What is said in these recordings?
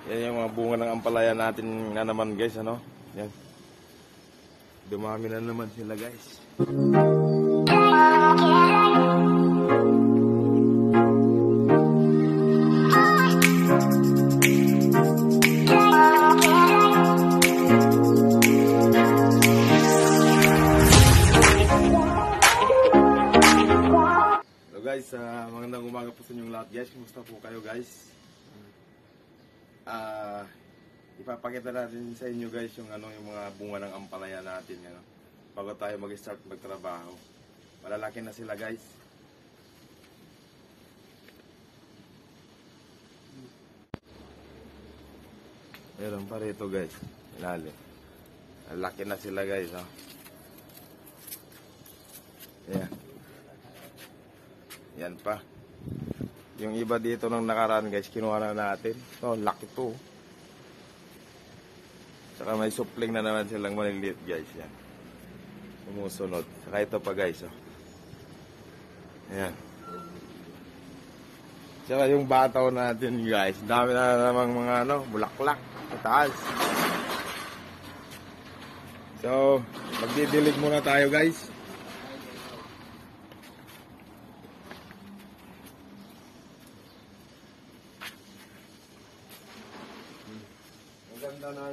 Yan yung mga bunga ng ampalaya natin na naman guys, ano? Yan. Dumami na naman sila guys. Hello guys, magandang umaga po sa inyong lahat guys. Kumusta po kayo guys? Ipapakita natin sa inyo guys yung yung mga bunga ng ampalaya natin, ano, bago tayo mag-start magtrabaho. Malalaki na sila guys. Meron pa rito guys, ilalim. Malalaki na sila guys, oh. Ayan. Yan pa. Yung iba dito nang nakaraan guys, kinuha na natin. Oh, laki to. Saka may supling na naman silang maliliit guys. Yan. Sumusunod. Saka ito pa guys. Oh. Ayan. Saka yung bataw natin guys. Dami na namang mga bulaklak. Mataas. So, magdidilig muna tayo guys. Ang ganda ng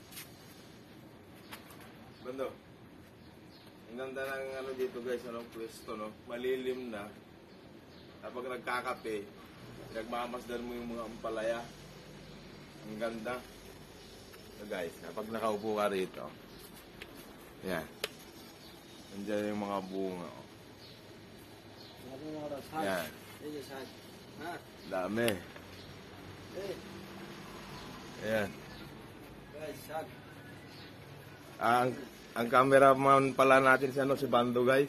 bando. Ang ganda ng dito guys, pwesto, no? Malilim na. Kapag nagkakape, nagmamasdan mo yung mga ampalaya. Ang ganda. So guys, kapag nakaupo ka rito, yan. Nandiyan yung mga bunga. Oh. Yan. Dami. Ayan. Ang cameraman pala natin si Bando guys.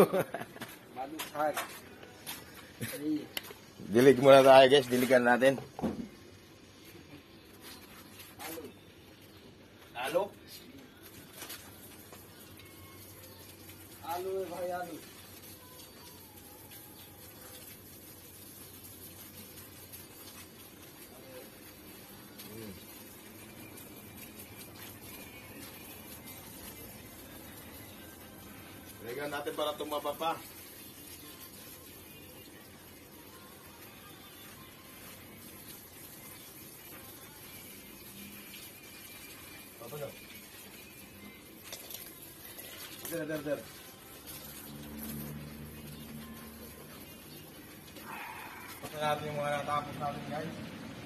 Dilig muna tayo guys, diligan natin. Alo? Alo bhai, alo. Diligan natin para tumaba pa. Apa daw? Der. Pati natin yung mga natapos natin guys.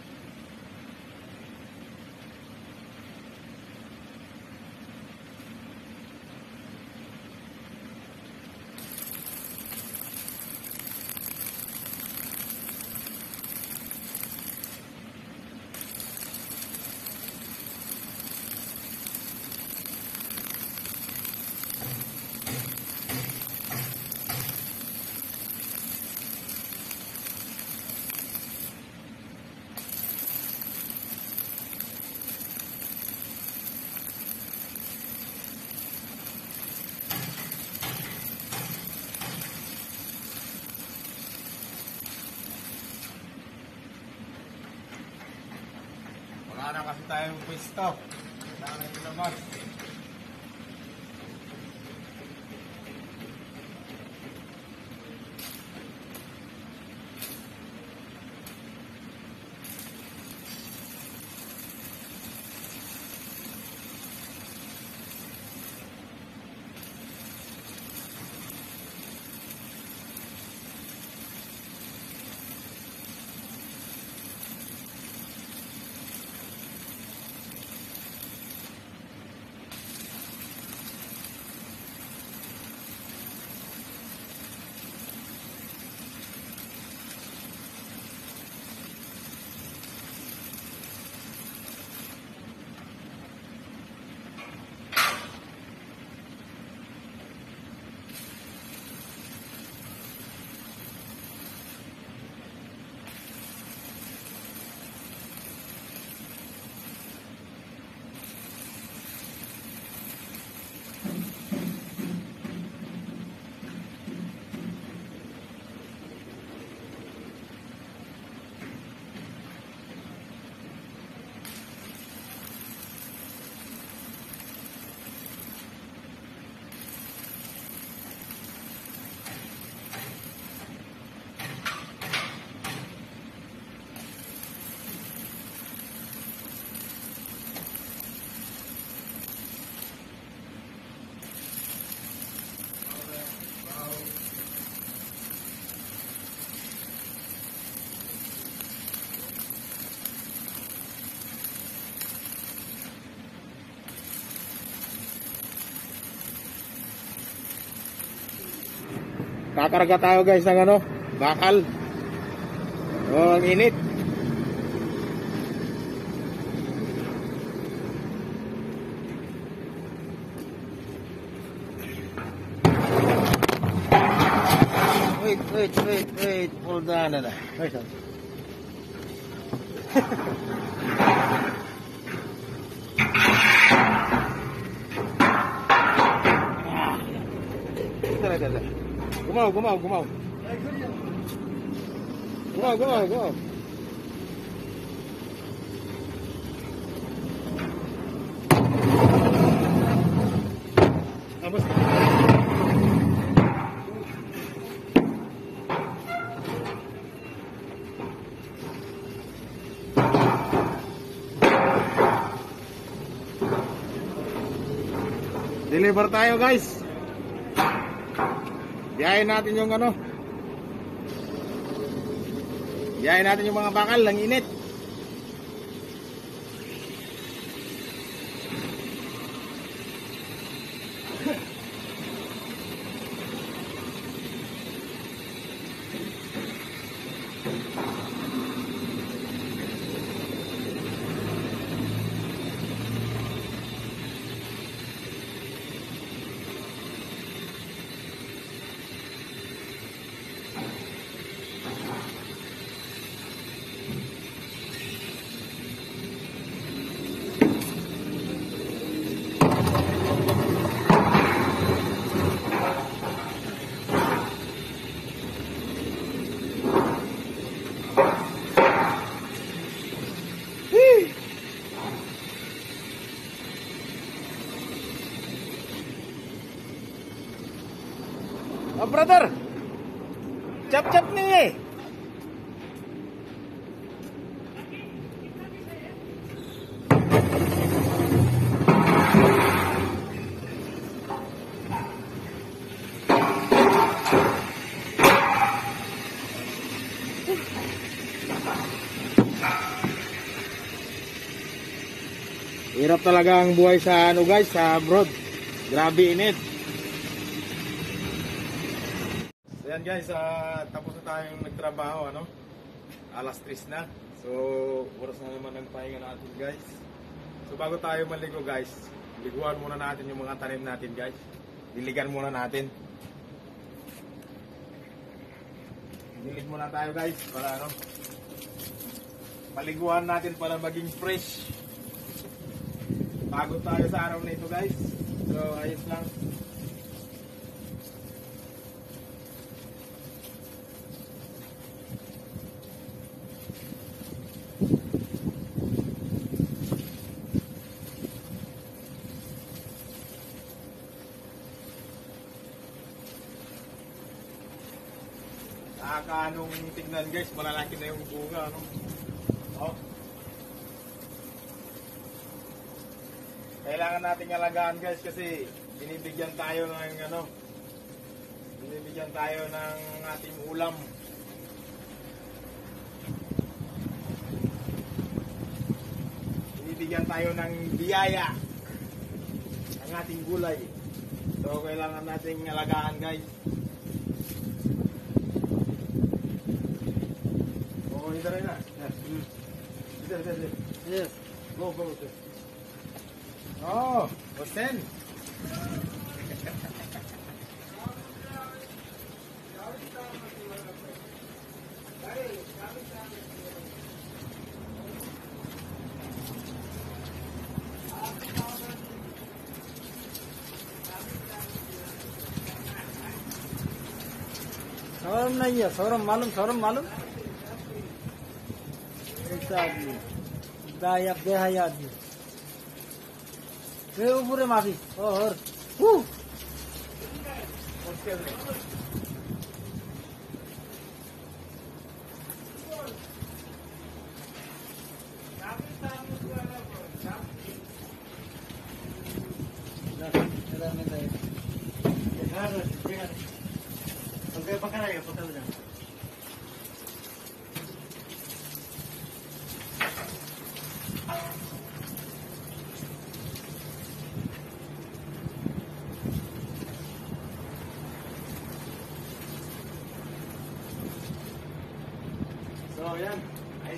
Wala na kasi tayong pwesto. Wala na ito naman. Kakarga tayo guys ng ano, bakal. Oh, ang init. Wait. Hold on. Wait. Gumaw. Gumaw. Tapos deliver tayo guys. Biyahin natin yung ano. Biyahin natin yung mga bakal, ang init. Oh brother, cap nih. Hirap talaga ang buhay sa ano guys, sa abroad. Grabe init. Ayan guys, tapos na tayong nagtrabaho, ano? Alas 3 na. So, oras na naman ng pahinga natin guys. So, bago tayo maligo guys, liguan muna natin yung mga tanim natin guys. Diligan muna natin. Dilig muna tayo guys, para ano? Paliguan natin para maging fresh. Pagod tayo sa araw na ito guys. So, ayos lang. Nakakaanong tignan guys, malalaki na yung bunga, ano? Oh. Kailangan nating alagaan guys kasi binibigyan tayo ng ano, binibigyan tayo ng ating ulam. Binibigyan tayo ng biyaya ang ating gulay. So kailangan nating alagaan guys. Oh, ito rin na. Yes. Yes. Go. Oh, Bosen. शौरम नहीं है, शौरम मालूम ऐसा आदमी बेहाई आदमी पूरे माफी और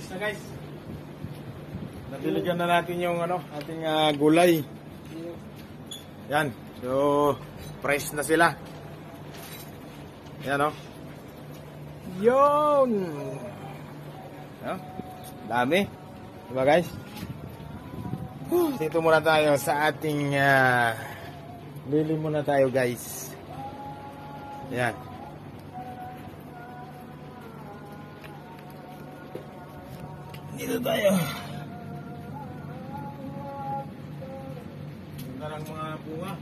na guys. Nadiligan na natin yung ating gulay. Yan. So, fresh na sila. Yan Yun! Dami. Diba guys? Dito muna tayo sa ating lili muna tayo guys. Yan. Dito tayo. Ganda ng mga bunga.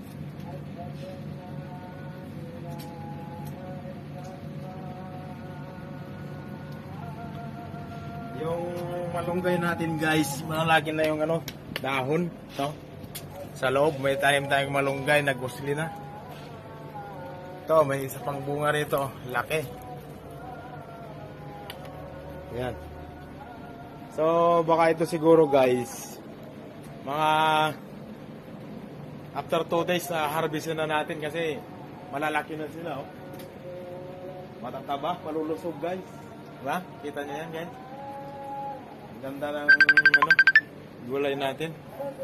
Yung malunggay natin guys, malalaki na yung dahon. Sa loob, may tayong malunggay, nagusli na. Ito, may isa pang bunga rito, laki. Yan. So, baka ito siguro guys, mga after 2 days harvestin na natin kasi malalaki na sila. Matataba, malulusog guys. Diba? Kita nyo yan guys. Ganda ng gulay natin.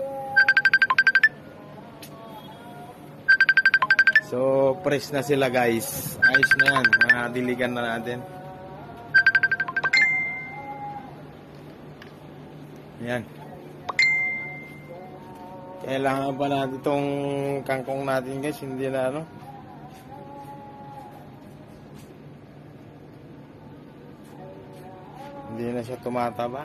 So, fresh na sila guys. Ayos na yan. Diligan na natin. Yan. Kailangan pa natin itong kangkong natin guys. Hindi na hindi na siya tumataba.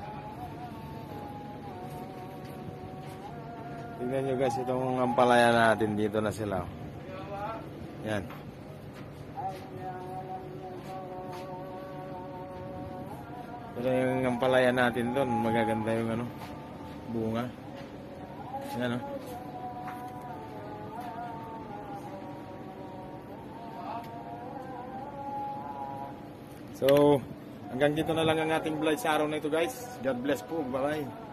Tingnan nyo guys, itong ampalaya natin, dito na sila. Yan. Pero yung ampalaya natin doon, magaganda yung bunga. Yan So, hanggang dito na lang ang ating vlog sa araw na ito guys. God bless po. Bye-bye.